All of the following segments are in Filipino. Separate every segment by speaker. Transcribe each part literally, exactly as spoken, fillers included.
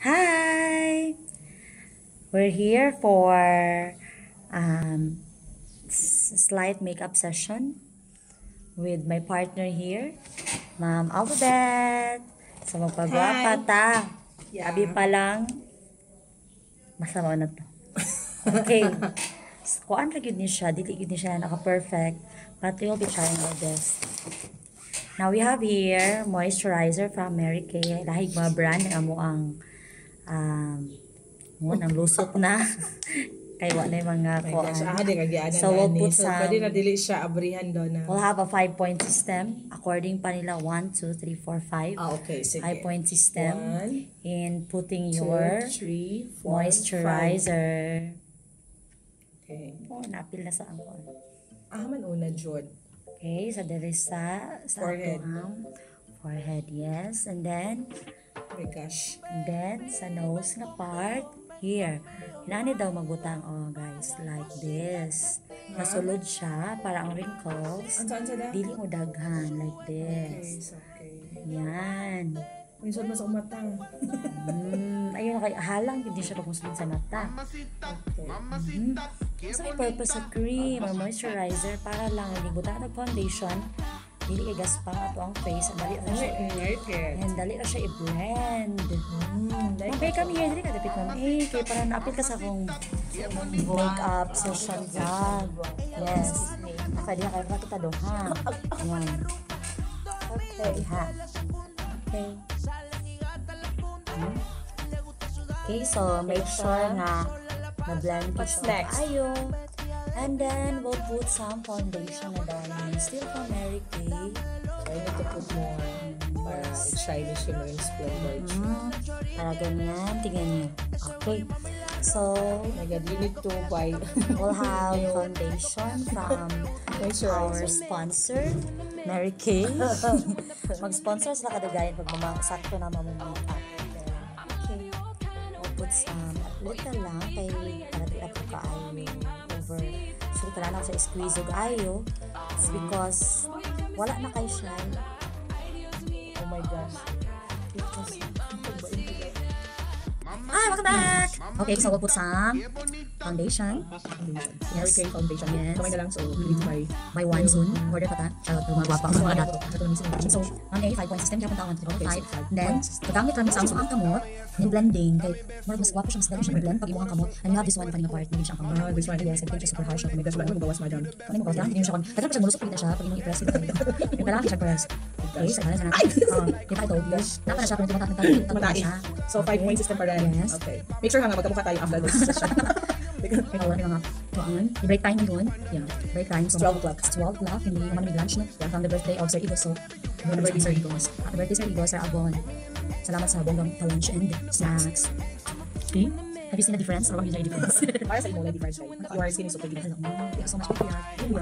Speaker 1: Hi! We're here for um, slight makeup session with my partner here, Ma'am Alphabet. So magpagwapa ta.
Speaker 2: Yeah.
Speaker 1: Abi pa lang. Masama na to. Okay. Kuan ra gyud ni siya, dili gyud ni siya naka-perfect, but we'll be trying our best. Now we have here moisturizer from Mary Kay. Dahil mga brand na mo ang um, mo nang lusot na. Kay wa na yung mga
Speaker 2: My
Speaker 1: kuan.
Speaker 2: gosh, ah, di kagianan
Speaker 1: So we'll
Speaker 2: na ni.
Speaker 1: put
Speaker 2: So,
Speaker 1: some,
Speaker 2: pwede na dili siya abrihan daw na.
Speaker 1: we'll have a five-point system. According pa nila, one, two, three, four, five.
Speaker 2: Ah, okay, sige.
Speaker 1: Five-point system
Speaker 2: One,
Speaker 1: in putting
Speaker 2: two,
Speaker 1: your
Speaker 2: three, four, five.
Speaker 1: moisturizer.
Speaker 2: Okay.
Speaker 1: Oh, napil na sa angkon.
Speaker 2: Ah, man una, Jod.
Speaker 1: Okay, so there is sa, sa
Speaker 2: Forehead.
Speaker 1: atuang forehead, yes. And then,
Speaker 2: Oh my gosh.
Speaker 1: and then sa nose nga part, here. Hinani daw magbutang, oh guys, like this. Nasulod siya, para ang wrinkles,
Speaker 2: Ang saan sa da?
Speaker 1: dili mo daghan, like
Speaker 2: Okay,
Speaker 1: this.
Speaker 2: so okay.
Speaker 1: Yan.
Speaker 2: Minsan mo sa umatang.
Speaker 1: Mm, ayun, kay halang, hindi siya pagmusulod sa mata.
Speaker 2: Okay.
Speaker 1: Mm. So, may purpose sa cream or moisturizer para lang, hindi butang ng foundation, dili kay gaspang ato ang face, dali na siya,
Speaker 2: Ay, right here.
Speaker 1: and dali na siya i-blend.
Speaker 2: Mm, like,
Speaker 1: Okay, kami here, dili ka dapit ma'am. Eh, kaya para naapit ka sa akong makeup session vlog. Yes. Okay, di na kayo kita do, ha? Yan. Okay, ha? Okay. Hmm. Okay, so make sure na na-blend ko
Speaker 2: What's
Speaker 1: siya
Speaker 2: next?
Speaker 1: ayo. And then, we'll put some foundation na dahil. Still from Mary Kay.
Speaker 2: I need to put more para it's shiny shimmer and splendor.
Speaker 1: Mm, para ganyan, tingnan niyo. Okay. So,
Speaker 2: Oh my God, you need to buy
Speaker 1: we'll have foundation from our
Speaker 2: moisturizer.
Speaker 1: sponsor, Mary Kay. Mag-sponsor sila kadagayan pag mama, sakto na mamamita. Okay. We'll put some, little lang, kay para di ako kaayo over. So, kailangan ako sa squeeze og ayo. It's because wala na kay shine.
Speaker 2: Oh my gosh.
Speaker 1: Hi, welcome back! Okay, so we'll put some foundation.
Speaker 2: Mary Kay foundation.
Speaker 1: Yes.
Speaker 2: Kamay na lang, so you need to buy.
Speaker 1: By one soon. Order pa ta. Charot, mga gwapa ang mga dato. So, ang A, five-point system. Kaya punta ako ng five. Then, pagamit kami sa ang kamot, yung blending. Kay, more mas gwapo siya, mas dali siya blend pag imuhang kamot. And you have this one, kanina part, hindi siya ang kamot.
Speaker 2: Ah, this one.
Speaker 1: Yes, I think siya super harsh.
Speaker 2: Oh my gosh, wala mo bawas, madam.
Speaker 1: Kami mo kaya, hindi siya kon. Kaya pa siya mulusok kita siya pag imong i-press ito. Yung kailangan siya press. Okay, sa kanya sa natin. Um, Kita ito, yes. Dapat na siya kung tumatak ng
Speaker 2: Tumatain. So, five point system pa rin.
Speaker 1: Yes.
Speaker 2: Okay. Make sure nga magkamukha tayo after this session.
Speaker 1: Ikaw, ano nga, tuangan. I-break time yun. Yeah, break time. So,
Speaker 2: twelve o'clock.
Speaker 1: It's twelve o'clock. Hindi naman may lunch na. Yeah, from the birthday of Sir Igo. So, happy birthday, Sir Igo. Happy birthday, Sir Igo, Sir Abon. Salamat sa bonggang pa-lunch and snacks. Okay? Have you seen the difference? Or what is the difference?
Speaker 2: Para sa imo, like difference, right? Your skin is so pretty.
Speaker 1: Hello. Thank you so much for your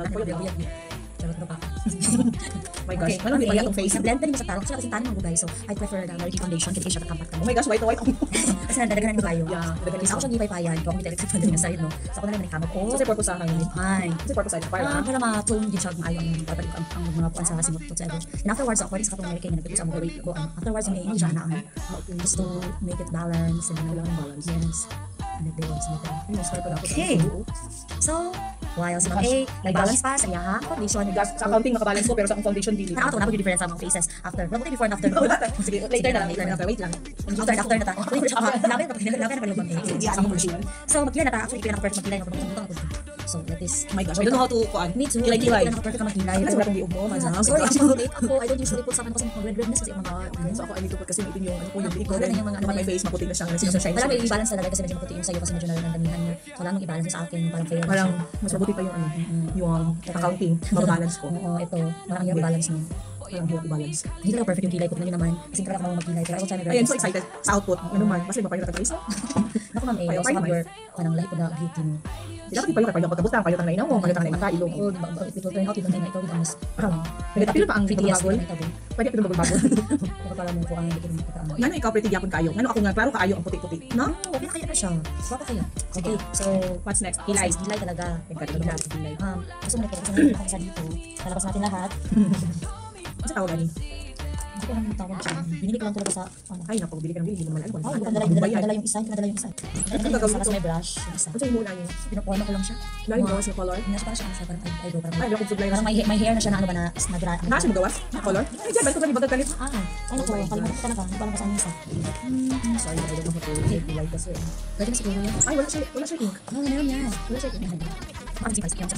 Speaker 1: Charot na pa.
Speaker 2: My gosh, ano hindi pa itong face?
Speaker 1: Blend na rin sa tarong. Kasi kasi tanong mo guys. So, I prefer the Mary Kay foundation. Kasi siya kakampat ka
Speaker 2: Oh
Speaker 1: mo.
Speaker 2: my gosh, white na white.
Speaker 1: Kasi nadaganan mo tayo.
Speaker 2: Yeah, nadaganan
Speaker 1: Kasi ako siya gipapayan. Kung ako may electric fan din sa side, no? So, ako na lang nagkamot. Oh,
Speaker 2: So, sa purpose sa akin.
Speaker 1: hi.
Speaker 2: Sa purpose sa akin. Para
Speaker 1: Ah,
Speaker 2: lang.
Speaker 1: para ma-tone din siya kung ayaw ang babalik ang, ang mga puan sa simot whatsoever. And afterwards, according sa katong Mary Kay na nagpipit sa mga weight ko, um, afterwards, may hindi siya anaan. Just to make it balance and
Speaker 2: Kailangan balance.
Speaker 1: yes. And it balance na ito.
Speaker 2: Ay, mas pala ako.
Speaker 1: Okay. So, while si Ma'am A, nag-balance pa sa iyaha foundation.
Speaker 2: My gosh, sa accounting makabalance ko pero sa akong foundation dili.
Speaker 1: Nakakato na difference sa mga faces after. Well, before and after.
Speaker 2: Sige, later na lang.
Speaker 1: Later na.
Speaker 2: Wait lang.
Speaker 1: After and after na ta. Lapit na lapit na pala yung
Speaker 2: Hindi ako version.
Speaker 1: So, magkila na ta. Actually, kaya naka-perfect magkilay. Naka-perfect ako. So, that is...
Speaker 2: Oh my gosh, I don't know how to kuan.
Speaker 1: Me too.
Speaker 2: Kilay-kilay.
Speaker 1: Naka-perfect ka magkilay.
Speaker 2: Kasi wala kong giog mo, madam.
Speaker 1: Ah, sorry, ako late ako. I don't usually put sa akin kasi mag-red redness kasi yung mga...
Speaker 2: So ako, I need to put kasi itin yung ano ko, yung biig ko.
Speaker 1: Wala na yung mga-
Speaker 2: Ano my face, maputing na siya. Kasi sa shine.
Speaker 1: Wala may i-balance talaga kasi medyo maputi yung sa'yo kasi medyo nalandamihan niya. So, wala nang i-balance sa akin. Parang fair.
Speaker 2: Parang mas mabuti pa yung ano, yung accounting, mababalance ko.
Speaker 1: Oo, ito. Parang yung balance mo.
Speaker 2: Parang hirap i-balance.
Speaker 1: Hindi talaga perfect yung kilay ko. Tingnan nyo naman. Kasi talaga ako magkilay. Pero ako try my
Speaker 2: Ayun,
Speaker 1: best.
Speaker 2: so excited sa output. Ano man, mas iba pa rin face.
Speaker 1: Ako ma'am, eh,
Speaker 2: Ayaw,
Speaker 1: also
Speaker 2: ayaw,
Speaker 1: have
Speaker 2: ayaw.
Speaker 1: your kanang lahi ko na beauty mo.
Speaker 2: Dapat ipayo ka, pag pagkabutang, payo tang na inaw mo, payo tang na mata, ilong.
Speaker 1: Oo, di ba? It will turn out even na ikaw with the most
Speaker 2: Parang, nagtapil pa ang
Speaker 1: prettiest
Speaker 2: bagol.
Speaker 1: na ito.
Speaker 2: Pwede pa itong bagol.
Speaker 1: Pero para mo ko ang hindi ko makita.
Speaker 2: Ngano ikaw pretty gyapon kayo. Ngano ako nga, klaro kaayo ang puti-puti. No?
Speaker 1: Oh, okay na kaya na siya. Swapa kaya. Okay, so,
Speaker 2: What's next?
Speaker 1: kilay.
Speaker 2: Kilay.
Speaker 1: Kilay talaga.
Speaker 2: Kilay.
Speaker 1: Kilay. Um, gusto mo na ito. Gusto mo na ito sa dito. Lalabas natin lahat.
Speaker 2: Ano sa tawag gani?
Speaker 1: Hindi ko naman tawag siya. Binili ko lang talaga sa, ano.
Speaker 2: Ay, naku, bili ka ng bili. Hindi naman alam.
Speaker 1: Oh, padala, padala, padala yung isa, padala yung isa. Sa may brush, yung isa.
Speaker 2: Ano sa'yo muna niya?
Speaker 1: Pinuporma ko lang siya.
Speaker 2: Ano yung gawas na color?
Speaker 1: Hindi siya parang siya, siya parang eyebrow. Parang,
Speaker 2: Ay, naku, food
Speaker 1: parang may, may hair na siya na ano ba na, na gra.
Speaker 2: Nasa mo gawas? Na color? Ay, dyan, balik ko sa bagag kalit.
Speaker 1: Ah, ay naku, kalimutan ko talaga. Hindi ko alam kung saan yung isa.
Speaker 2: Hmm, sorry, I don't know how to reply kasi.
Speaker 1: Pwede na siguro yun.
Speaker 2: Ay, wala siya, wala siya ink.
Speaker 1: Oo, meron yan.
Speaker 2: Wala siya ink.
Speaker 1: Parang si Vice, yung sa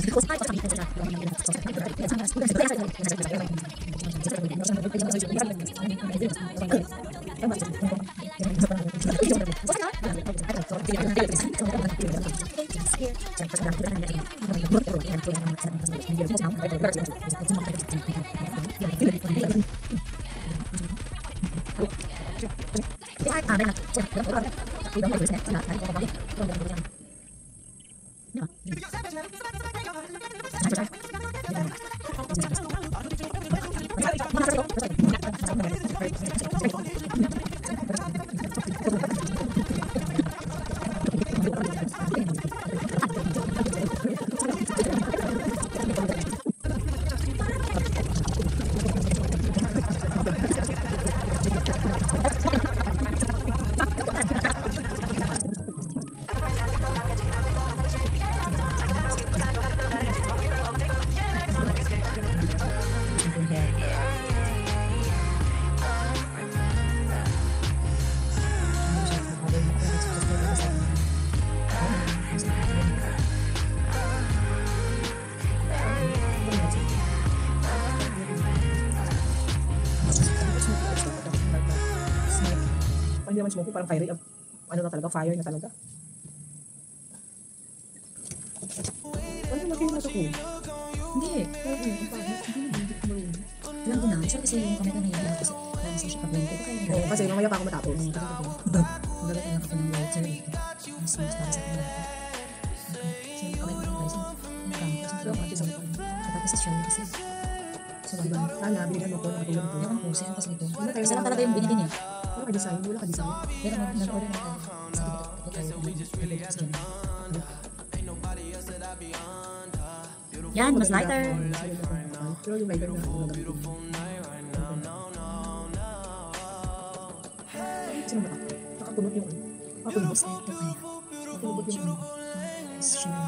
Speaker 2: Hindi naman smoky, parang fiery. Ano na talaga, fire na talaga. Ano na kayo nasa ko?
Speaker 1: Hindi. Alam ko na. Sure kasi yung kamay ko nahihiya kasi nasa siya pag-blend ko.
Speaker 2: Oo, kasi mamaya pa ako matapos.
Speaker 1: Magagat lang ako ng water dito. Mas mas para sa akin lahat. So yung kamay ko ng guys, yung kamay ko. So tapos sa show kasi. So diba?
Speaker 2: Sana, binigyan mo ko, nakatulong ko.
Speaker 1: Yung po, sino kasi nito. Kasi lang talaga yung binili niya.
Speaker 2: Ano ka design? Wala ka design?
Speaker 1: Pero mag- nag-order na tayo. Sa dito tayo nag-order sa dyan. Yan, mas lighter.
Speaker 2: Pero yung lighter na ako nagamitin. Sino ba? Nakapunot yung ano? Nakapunot.
Speaker 1: Mas lighter kaya.
Speaker 2: Nakapunot yung ano?
Speaker 1: Mas shimmer.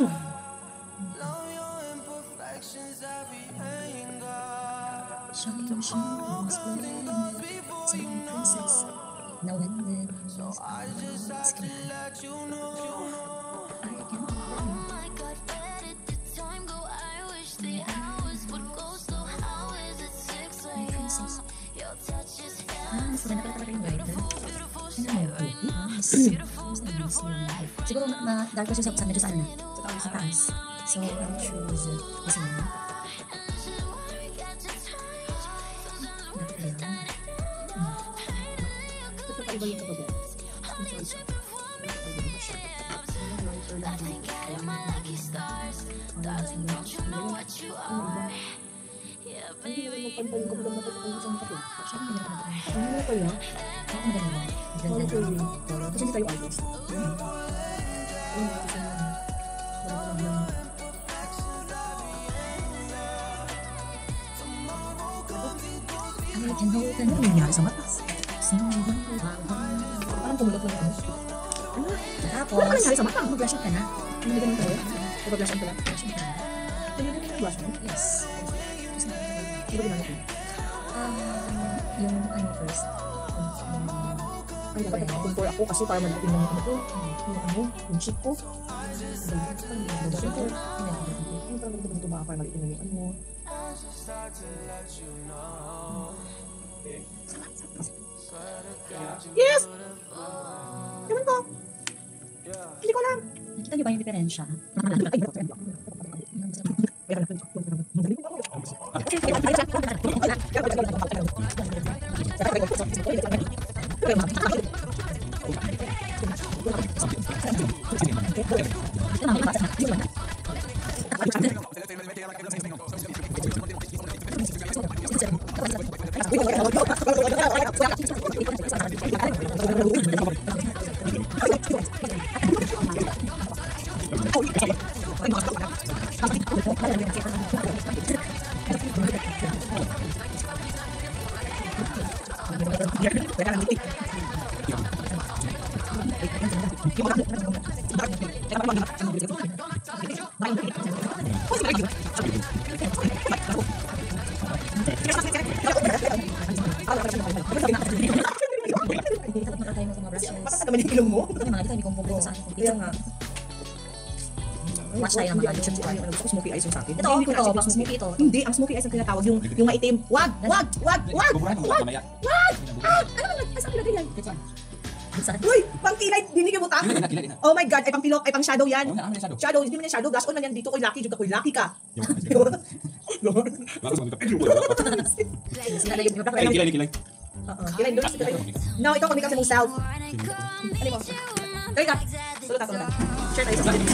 Speaker 1: Shine, shine, splendid, some princess. Now and then, so I just have to let you know. I can
Speaker 3: Oh my God, where did the time go? I wish the hours would go slow. How is it six a m? Your touch is
Speaker 1: Ah, mas maganda pala talaga yung lighter.
Speaker 3: beautiful.
Speaker 1: Ano mo? Mas, mas nice lang. Siguro na, na dark kasi sa, sa medyo sa ano na. Sa taas. So, I'll choose this one. Dapat yan.
Speaker 2: Ito pa iba yung kagabi. Yung choice.
Speaker 3: Darling, don't you know what you are? Yeah,
Speaker 2: Hindi
Speaker 3: baby.
Speaker 2: naman magpantay yung kabilang mata sa isang kape.
Speaker 1: Siya ang maganda pala.
Speaker 2: Ano mo kaya?
Speaker 1: Ako ang ganda.
Speaker 2: Ano
Speaker 1: Ganda.
Speaker 2: ko yun? Kasi hindi tayo artist. Ayun, kasi yun. Wala ka lang.
Speaker 1: Ano yung tinawag ka
Speaker 2: Ano
Speaker 1: na?
Speaker 2: yung nangyari sa mata?
Speaker 1: Sinungan ko.
Speaker 2: Parang pumulot lang ako. Ano?
Speaker 1: Tapos,
Speaker 2: Ano ka nangyari sa mata?
Speaker 1: mag-brush up ka na.
Speaker 2: Ano ba ganun tayo? Pag-blush on pala.
Speaker 1: Brush up ka na.
Speaker 2: Ano ba ganun blush on?
Speaker 1: Yes. Tapos na.
Speaker 2: Ano ba ginamit mo?
Speaker 1: Um, yung ano first. Um,
Speaker 2: Ay, dapat nakakumpor ako kasi para malitin lang yung ano ko. Yung ano, yung cheek ko. Yung cheek ko. Yung parang magdabang ba para malitin lang yung ano. Yes! Ewan ko. Hindi ko alam.
Speaker 1: nakita niyo ba yung diferensya?
Speaker 2: Ay, Bakit naman yung ilong mo? Kaya nga.
Speaker 1: Watch tayo ng mga YouTube.
Speaker 2: Gusto ko smoky eyes yung sa akin.
Speaker 1: Ito,
Speaker 2: Hindi ko
Speaker 1: ito,
Speaker 2: kasi
Speaker 1: pang smoky ito.
Speaker 2: Hindi, ang smoky eyes ang tinatawag yung yung maitim. Wag, wag, wag, wag.
Speaker 4: Buburahin mo
Speaker 2: Wag.
Speaker 4: mamaya.
Speaker 2: Wag. Ah, ano naman? Ay, saan nilagay yan?
Speaker 1: Saan?
Speaker 2: Uy, pang kilay, dinig mo ta.
Speaker 4: Kilay na, kilay na.
Speaker 2: Oh my god, ay pang pilok, ay pang shadow yan.
Speaker 4: Oo na, ano yung shadow?
Speaker 2: Shadow, hindi mo na shadow, gas on man yan dito koy lucky, juga koy lucky ka. Lord.
Speaker 4: Bakit mo
Speaker 1: Sila na yung
Speaker 4: Ay, kilay, kilay.
Speaker 2: Oo, kilay doon sa kilay. No, ikaw kami kasi mong self. Ano mo? Kaya ka. Sulot ako na. Share tayo sa
Speaker 4: Ay,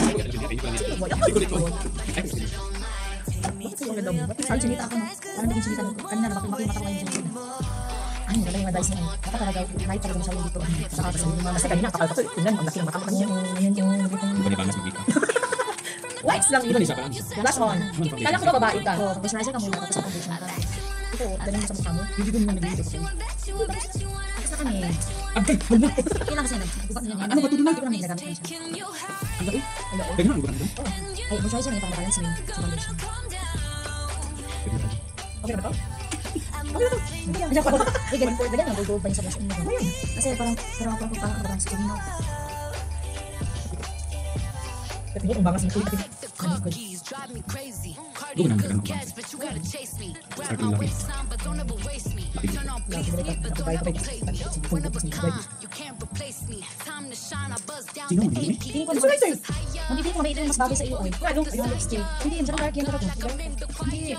Speaker 2: Bakit sa'yo ang ganda mo? Bakit
Speaker 1: Parang sinita ako, no? Parang naging sinita ko. Kanina na bakit makita ko yung sinita. Ay, wala yung advice niya. Dapat talaga, kahit talaga masyado dito. Saka kasi yung mga
Speaker 2: Kasi kanina, kapal ko. Tingnan, ang laki ng mata mo kanina.
Speaker 1: Yun yung...
Speaker 4: Bukan ni Bangas magbika.
Speaker 2: Lights lang yun.
Speaker 4: Isa pa lang.
Speaker 2: Blush on. Kala ko ba babae ka?
Speaker 1: Oo, moisturizer ka muna tapos foundation ka.
Speaker 2: Ito, dali mo sa mukha mo.
Speaker 4: Hindi ko naman nag-iito ko.
Speaker 1: Tapos na kami.
Speaker 4: Agay, wala.
Speaker 1: Kailan kasi nag-gubat niya.
Speaker 4: Ano ba ito
Speaker 1: Hindi ko naman ginagamit na siya.
Speaker 4: Ang laki. Pwede na, bukan doon.
Speaker 1: Ay, moisturizer niya para balance rin sa foundation.
Speaker 2: Okay na ba ito?
Speaker 1: Kasi parang, ay, ganun po, ganun, nag-gold ba niya sa blush on mo? Kasi parang, parang, parang, parang, parang, sa China.
Speaker 2: Kasi mo, kung bangas yung kuya.
Speaker 1: Ano, good.
Speaker 4: Doon naman ganun ba? Start yung laki.
Speaker 2: Lagi mo rin ka. Nakabay ko ba?
Speaker 4: Sino mo hindi?
Speaker 1: Tingin ko na, hindi tingin ko na ito yung mas bagay sa iyo. Ay, ano? Yung lipstick. Hindi, yung dark yan talaga. Hindi.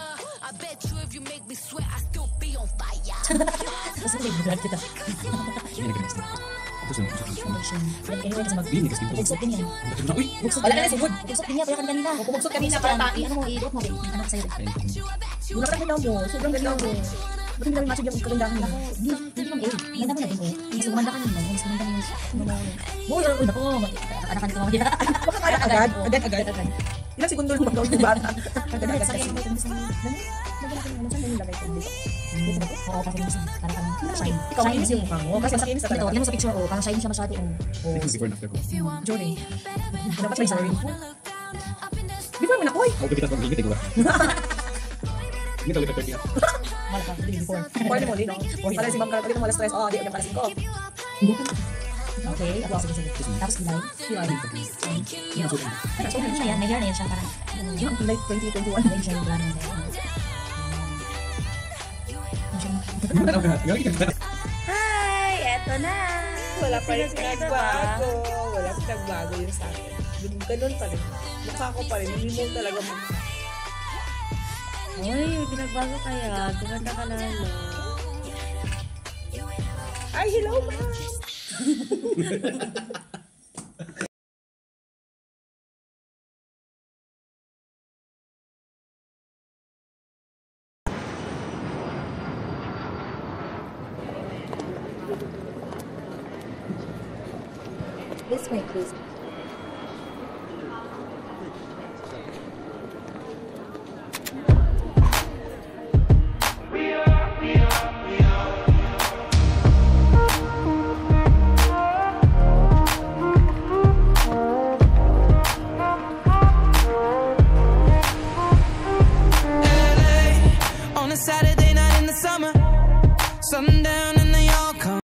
Speaker 1: Kasi may vlog kita.
Speaker 4: Hindi nag-next na. Ito sa
Speaker 1: Foundation. Anyway, kasi mag-
Speaker 4: Hindi, next dito.
Speaker 1: Bugsot din yan.
Speaker 4: Uy!
Speaker 1: Bugsot
Speaker 2: Wala
Speaker 1: din
Speaker 2: na
Speaker 1: yan.
Speaker 2: si Wood.
Speaker 1: Bugsot din yan, kaya kanina.
Speaker 2: Pumugsot kanina para tain.
Speaker 1: Ano mo, i-dot mo, babe. Ano ko sa'yo?
Speaker 2: Yung nakakita mo, sobrang ganda mo. Ba't hindi namin match yung kagandahan mo?
Speaker 1: Ako, hindi, hindi lang eh. Ganda mo na din eh. Mas gumanda ka naman. Mas gumanda yung... Ano mo? Uy, uy, naku. Anak-anak ko mamaya.
Speaker 2: Baka kaya agad? Agad, agad. Ilang segundo lang mag yung bata. Agad, agad.
Speaker 1: Sorry,
Speaker 2: Kasi-
Speaker 1: may tumis na.
Speaker 2: Naglalagay mo, saan mo nilagay ko? Dito.
Speaker 1: Dito ba? Oo, parang yung isang. Parang kang shine.
Speaker 2: Ikaw,
Speaker 1: Shine
Speaker 2: makinis yung mukha mo. Kasi makinis na
Speaker 1: Ito,
Speaker 2: talaga.
Speaker 1: yan mo sa picture, oh. Parang shine siya masyado, oh.
Speaker 2: Oh,
Speaker 4: Ito before and after ko.
Speaker 2: Jory. Dapat may sorry. Before mo na, oy!
Speaker 4: Ako kita ko ingit ko ba? Hindi tayo thirty.
Speaker 1: Wala ka, hindi before.
Speaker 2: Before ni mo, no? Para si Ma'am Carol, pagkita mo wala stress. Oh, di, pala ko.
Speaker 1: Okay, ako sige, sige. Tapos kilay.
Speaker 2: Kilay.
Speaker 1: So, ano na yan? May hair na yan siya, parang...
Speaker 2: Yung kilay twenty twenty-one.
Speaker 1: May siya yung blonde. Hi! Eto na!
Speaker 5: Wala pa rin
Speaker 1: Pinagkaiba
Speaker 5: pinagbago. Wala pinagbago yun sa akin. Ganun, ganun pa rin. Mukha ko pa rin. Hindi mo talaga mukha.
Speaker 1: Uy, pinagbago kaya. Gumanda ka lalo.
Speaker 5: Ay, hello, ma'am!
Speaker 1: This way, please.